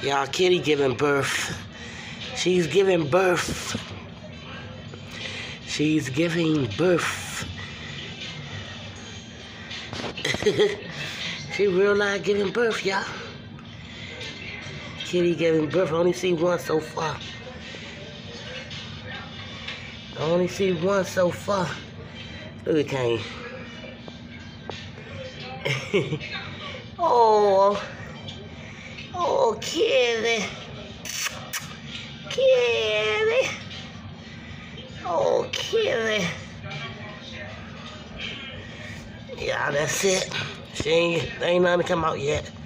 Y'all, Kitty giving birth. She's giving birth. She's giving birth. She real life giving birth, y'all. Kitty giving birth. I only see one so far. I only see one so far. Look at Kane. Oh. Oh, Kitty. Kitty. Oh, Kitty. Yeah, that's it. Ain't nothing come out yet.